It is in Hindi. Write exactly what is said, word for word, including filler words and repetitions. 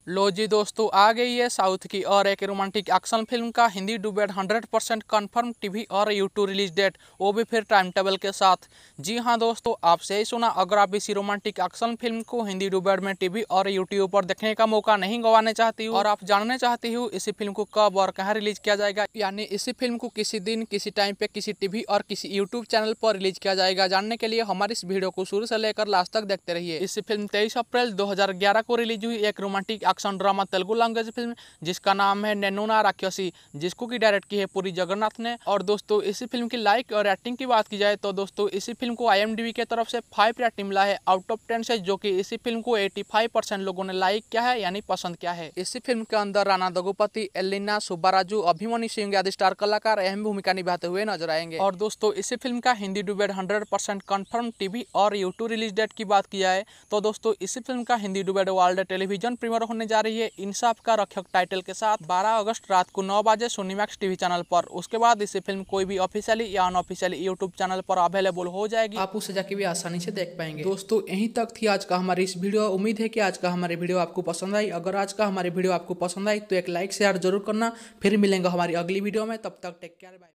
लो जी दोस्तों, आ गई है साउथ की और एक रोमांटिक एक्शन फिल्म का Hindi dubbed hundred percent confirm TV और यूट्यूब रिलीज डेट, वो भी फिर टाइम टेबल के साथ। जी हाँ दोस्तों, आप सही सुना। अगर आप इसी रोमांटिक एक्शन फिल्म को हिंदी डुबेड में टीवी और यूट्यूब पर देखने का मौका नहीं गंवाने चाहती हूँ और आप जानने चाहती हूँ इसी फिल्म को कब और कहाँ रिलीज किया जाएगा, यानी इसी फिल्म को किसी दिन, किसी टाइम पे, किसी टीवी और किसी यूट्यूब चैनल पर रिलीज किया जाएगा, जानने के लिए हमारी इस वीडियो को शुरू से लेकर लास्ट तक देखते रहिए। इसी फिल्म तेईस अप्रैल दो हजार ग्यारह को रिलीज हुई एक romantic action drama Telugu language film जिसका नाम है नेन्नुना राक्षसी, जिसको की डायरेक्ट की है पुरी जगन्नाथ ने। और दोस्तों इसी फिल्म की लाइक और रेटिंग की बात की जाए तो दोस्तों इसी फिल्म को आई एम डी बी की तरफ से फाइव रेटिंग मिला है आउट ऑफ टेन से, जो कि इसी फिल्म को पचासी परसेंट लोगों ने लाइक किया है, यानी पसंद किया है। इसी फिल्म के अंदर राणा दगुपति, एलिना, सुब्बाराजू, अभिमन्यु सिंह आदि स्टार कलाकार अहम भूमिका निभाते हुए नजर आएंगे। और दोस्तों इसी फिल्म का Hindi dubbed hundred percent confirm TV और यूट्यूब रिलीज डेट की बात की जाए तो दोस्तों इसी फिल्म का Hindi dubbed world television premiere होने जा रही है इंसाफ का रक्षक टाइटल के साथ बारह अगस्त रात को नौ बजे सोनी मैक्स टीवी चैनल पर। उसके बाद इसी फिल्म कोई भी ऑफिशियली या अनऑफिशियली यूट्यूब चैनल पर अवेलेबल हो जाएगी, आप उसे जाके भी आसानी से देख पाएंगे। दोस्तों यहीं तक थी आज का हमारी इस वीडियो। उम्मीद है कि आज का हमारी वीडियो आपको पसंद आई। अगर आज का हमारी वीडियो आपको पसंद आई तो एक लाइक शेयर जरूर करना। फिर मिलेंगे हमारी अगली वीडियो में, तब तक टेक केयर, बाय।